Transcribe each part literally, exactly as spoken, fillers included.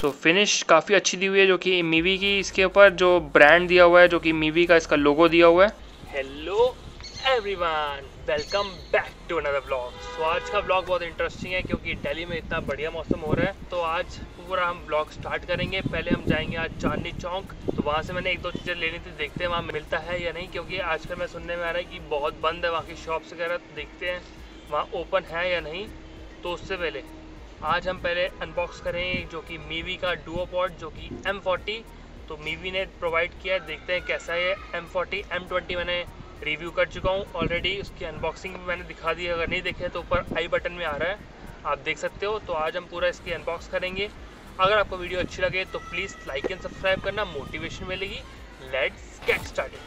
तो फिनिश काफ़ी अच्छी दी हुई है जो कि मीवी की, इसके ऊपर जो ब्रांड दिया हुआ है जो कि मीवी का इसका लोगो दिया हुआ है। Hello everyone, welcome back to another blog. तो आज का ब्लॉग बहुत इंटरेस्टिंग है क्योंकि दिल्ली में इतना बढ़िया मौसम हो रहा है। तो आज पूरा हम ब्लॉग स्टार्ट करेंगे। पहले हम जाएंगे आज चांदनी चौक, तो वहाँ से मैंने एक दो चीज़ें लेनी थी, देखते हैं वहाँ मिलता है या नहीं, क्योंकि आजकल मैं सुनने में आ रहा है कि बहुत बंद है वहाँ की शॉप्स वगैरह। तो देखते हैं वहाँ ओपन है या नहीं। तो उससे पहले आज हम पहले अनबॉक्स करेंगे जो कि मीवी का डुओपॉड जो कि एम फोर्टी, तो मीवी ने प्रोवाइड किया है। देखते हैं कैसा है एम फोर्टी। एम ट्वेंटी मैंने रिव्यू कर चुका हूँ ऑलरेडी, उसकी अनबॉक्सिंग भी मैंने दिखा दी है। अगर नहीं देखे तो ऊपर आई बटन में आ रहा है, आप देख सकते हो। तो आज हम पूरा इसकी अनबॉक्स करेंगे। अगर आपको वीडियो अच्छी लगे तो प्लीज़ लाइक एंड सब्सक्राइब करना, मोटिवेशन मिलेगी। Let's get started.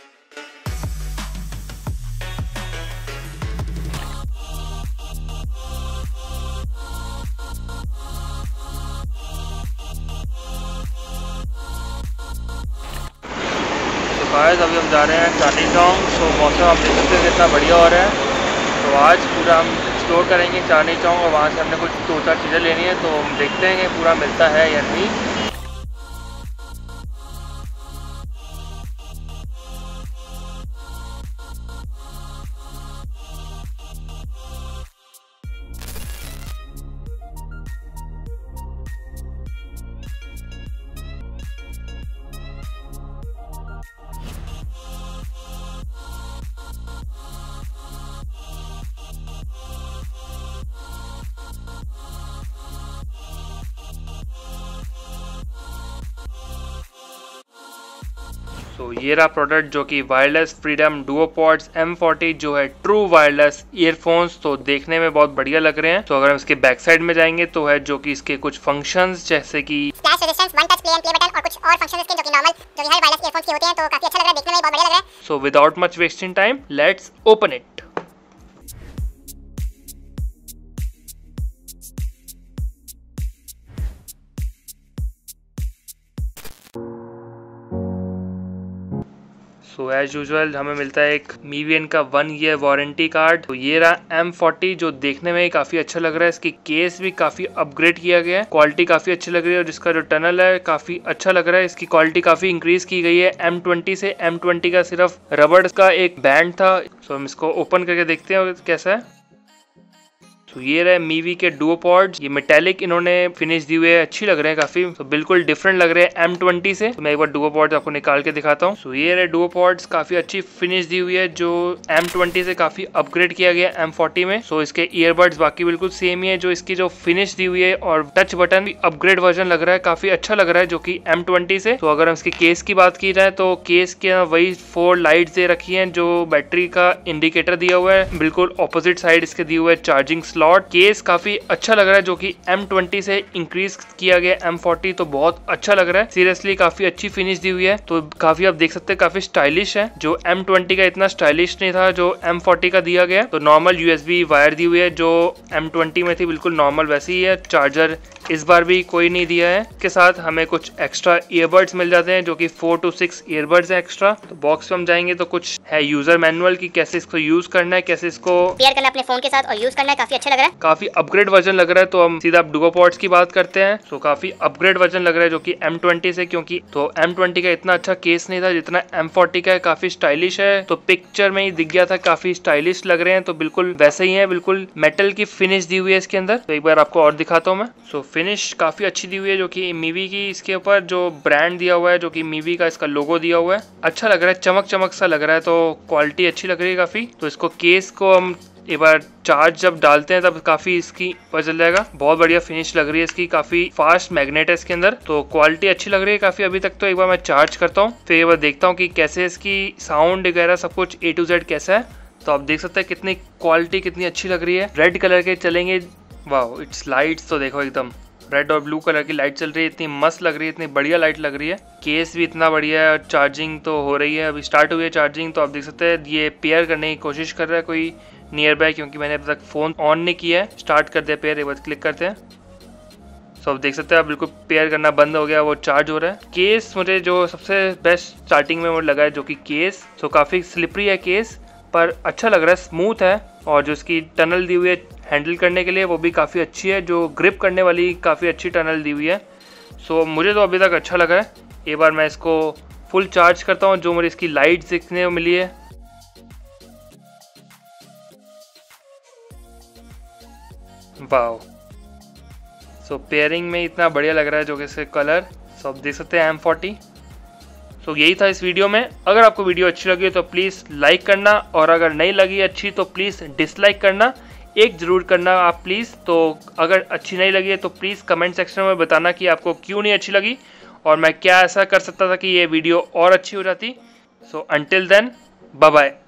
गाइस अभी हम जा रहे हैं चांदनी चौक। तो मौसम आप देख सकते हैं कितना बढ़िया हो रहा है। तो आज पूरा हम एक्सप्लोर करेंगे चांदनी चौक और वहाँ से हमने कुछ दो चार चीज़ें लेनी है। तो हम देखते हैं कि पूरा मिलता है या नहीं। तो ये रहा प्रोडक्ट जो कि wireless freedom duopods M forty जो है ट्रू वायरलेस ईयरफोन्स। तो देखने में बहुत बढ़िया लग रहे हैं। तो अगर हम इसके बैक साइड में जाएंगे तो है जो कि इसके कुछ फंक्शंस जैसे कि flash resistance, one touch play and play button और कुछ और फंक्शंस इसके जो कि नॉर्मल जो कि हर वायरलेस ईयरफोन्स के होते हैं। तो काफी अच्छा लग रहा है, देखने में बहुत बढ़िया लग रहा है। So without much wasting time let's open it. So as usual हमें मिलता है एक मीवियन का वन ईयर वारंटी कार्ड। तो ये रहा एम फोर्टी जो देखने में काफी अच्छा लग रहा है। इसकी केस भी काफी अपग्रेड किया गया है, क्वालिटी काफी अच्छी लग रही है और जिसका जो टनल है काफी अच्छा लग रहा है। इसकी क्वालिटी काफी इंक्रीज की गई है एम ट्वेंटी से। एम ट्वेंटी का सिर्फ रबड़ का एक बैंड था। सो हम इसको ओपन करके देखते हैं कैसा है। तो ये रहे मीवी के डुओपॉड्स, ये मेटेलिक इन्होंने फिनिश दी हुई है, अच्छी लग रहे हैं काफी। तो बिल्कुल डिफरेंट लग रहे हैं एम ट्वेंटी से। तो मैं एक बार डुओपॉड्स आपको निकाल के दिखाता हूँ। तो ये रहे डुओपॉड्स, काफी अच्छी फिनिश दी हुई है जो एम ट्वेंटी से काफी अपग्रेड किया गया एम फोर्टी में। सो इसके ईयरबड्स बाकी बिल्कुल सेम ही है। जो इसकी जो फिनिश दी हुई है और टच बटन भी अपग्रेड वर्जन लग रहा है, काफी अच्छा लग रहा है जो की एम ट्वेंटी से। तो अगर हम इसके केस की बात की जाए तो केस के वही फोर लाइट दे रखी है, जो बैटरी का इंडिकेटर दिया हुआ है। बिल्कुल ऑपोजिट साइड इसके दिए हुए चार्जिंग स्लॉट। केस काफी अच्छा लग रहा है जो कि एम ट्वेंटी से इंक्रीज किया गया एम फोर्टी। तो बहुत अच्छा लग रहा है, सीरियसली काफी अच्छी फिनिश दी हुई है। तो काफी आप देख सकते हैं काफी स्टाइलिश है। जो एम ट्वेंटी का इतना स्टाइलिश नहीं था जो एम फोर्टी का दिया गया। तो नॉर्मल यूएसबी वायर दी हुई है जो एम ट्वेंटी में थी, बिल्कुल नॉर्मल वैसी ही है। चार्जर इस बार भी कोई नहीं दिया है। इसके साथ हमें कुछ एक्स्ट्रा ईयरबड्स मिल जाते हैं जो कि फोर टू सिक्स ईयरबड्स है एक्स्ट्रा। तो बॉक्स में हम जाएंगे तो कुछ है यूजर मैनुअल की कैसे इसको यूज करना है, कैसे इसको पेयर करना है अपने फोन के साथ और यूज करना है। काफी अच्छा लग रहा है, काफी अपग्रेड वर्जन लग रहा है। तो हम सीधा डुओपॉड्स की बात करते हैं। तो काफी अपग्रेड वर्जन लग रहा है जो कि एम ट्वेंटी से, क्योंकि तो एम ट्वेंटी का इतना अच्छा केस नहीं था जितना एम फोर्टी का है। काफी स्टाइलिश है, तो पिक्चर में ही दिख गया था, काफी स्टाइलिश लग रहे हैं। तो बिल्कुल वैसे ही है, बिल्कुल मेटल की फिनिश दी हुई है इसके अंदर। तो एक बार आपको और दिखाता हूँ मैं। सो फिनिश काफी अच्छी दी हुई है जो कि मीवी की, इसके ऊपर जो ब्रांड दिया हुआ है जो कि मीवी का इसका लोगो दिया हुआ है, अच्छा लग रहा है, चमक चमक सा लग रहा है। तो क्वालिटी अच्छी लग रही है काफी। तो इसको केस को हम एक बार चार्ज जब डालते हैं तब काफी इसकी पता चल जाएगा। बहुत बढ़िया फिनिश लग रही है इसकी, काफी फास्ट मैग्नेट है इसके अंदर। तो क्वालिटी अच्छी लग रही है काफी अभी तक। तो एक बार मैं चार्ज करता हूँ, फिर एक बार देखता हूँ कि कैसे इसकी साउंड वगैरह सब कुछ ए टू जेड कैसा है। तो आप देख सकते हैं कितनी क्वालिटी कितनी अच्छी लग रही है। रेड कलर के चलेंगे, वाह इट्स लाइट्स तो देखो एकदम रेड और ब्लू कलर की लाइट चल रही है, इतनी मस्त लग रही है, इतनी बढ़िया लाइट लग रही है। केस भी इतना बढ़िया है, चार्जिंग तो हो रही है, अभी स्टार्ट हुई है चार्जिंग। तो आप देख सकते हैं ये पेयर करने की कोशिश कर रहा है कोई नियर बाय, क्योंकि मैंने अभी तक फोन ऑन नहीं किया है। स्टार्ट कर दिया पेयर, एक बार क्लिक करते हैं। सो आप देख सकते हैं बिल्कुल पेयर करना बंद हो गया, वो चार्ज हो रहा है। केस मुझे जो सबसे बेस्ट स्टार्टिंग में मुझे लगा है जो कि केस, सो काफ़ी स्लिपरी है केस पर अच्छा लग रहा है, स्मूथ है। और जो इसकी टनल दी हुई है हैंडल करने के लिए वो भी काफ़ी अच्छी है, जो ग्रिप करने वाली काफ़ी अच्छी टनल दी हुई है। सो so, मुझे तो अभी तक अच्छा लगा है। एक बार मैं इसको फुल चार्ज करता हूँ, जो मुझे इसकी लाइट दिखने को मिली है। वाओ, सो पेयरिंग में इतना बढ़िया लग रहा है जो कि इसके कलर। सो आप देख सकते हैं एम फोर्टी। सो यही था इस वीडियो में। अगर आपको वीडियो अच्छी लगी तो प्लीज़ लाइक करना, और अगर नहीं लगी अच्छी तो प्लीज़ डिसलाइक करना, एक ज़रूर करना आप प्लीज़। तो अगर अच्छी नहीं लगी है तो प्लीज़ कमेंट सेक्शन में बताना कि आपको क्यों नहीं अच्छी लगी और मैं क्या ऐसा कर सकता था कि ये वीडियो और अच्छी हो जाती। So until then, bye bye.